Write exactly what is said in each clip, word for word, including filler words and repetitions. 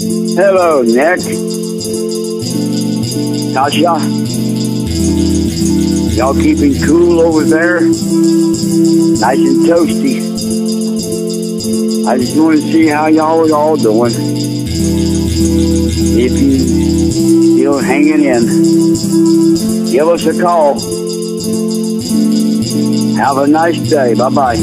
Hello, Nick. Tasha. Y'all keeping cool over there? Nice and toasty. I just want to see how y'all are all doing. If you still hanging in, give us a call. Have a nice day. Bye-bye.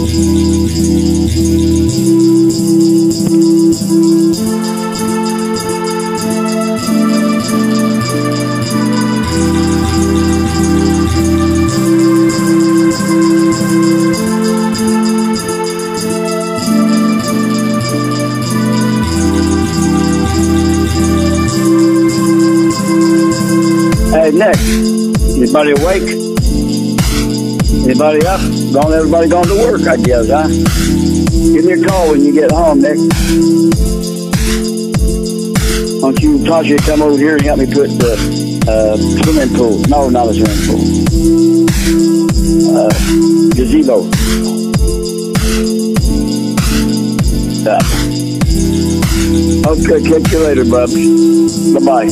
Hey, Nick, anybody awake? Anybody up? Gone, everybody gone to work, I guess, huh? Give me a call when you get home, Nick. Why don't you, Tasha, come over here and help me put the uh, swimming pool. No, not a swimming pool. Uh, gazebo. Uh, okay, catch you later, bubs. Bye-bye.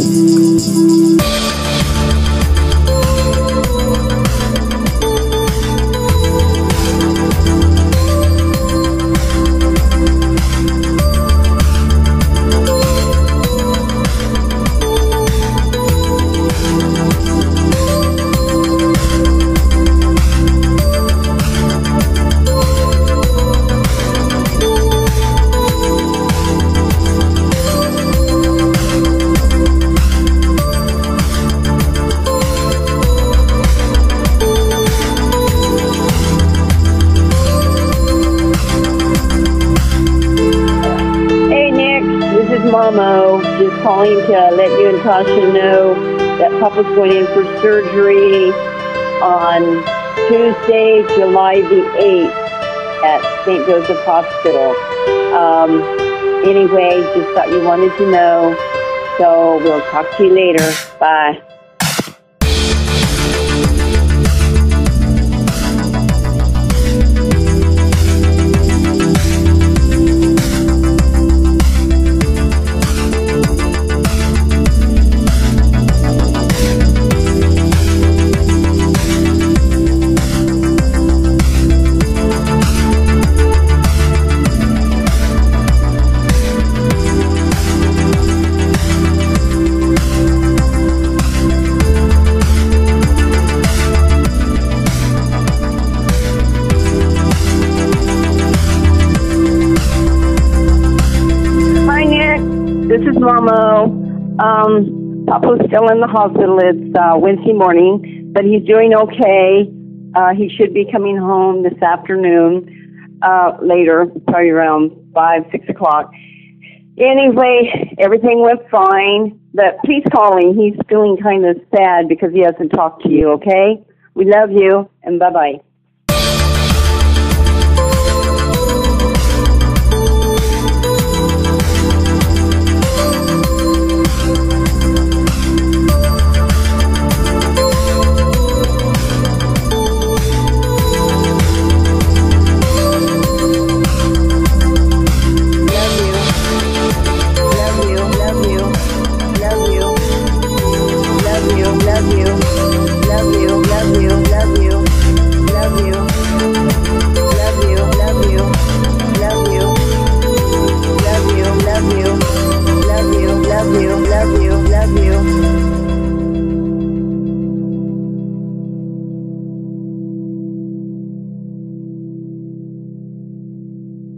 Just calling to let you and Tasha know that Papa's going in for surgery on Tuesday, July the eighth at Saint Joseph Hospital. Um, anyway, just thought you wanted to know, so we'll talk to you later. Bye. This is Mamo. Um, Papa's still in the hospital. It's uh, Wednesday morning, but he's doing okay. Uh, he should be coming home this afternoon, uh, later, probably around five, six o'clock. Anyway, everything went fine, but please call him. He's feeling kind of sad because he hasn't talked to you, okay? We love you, and bye-bye.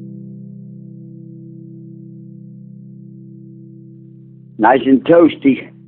Nice and toasty.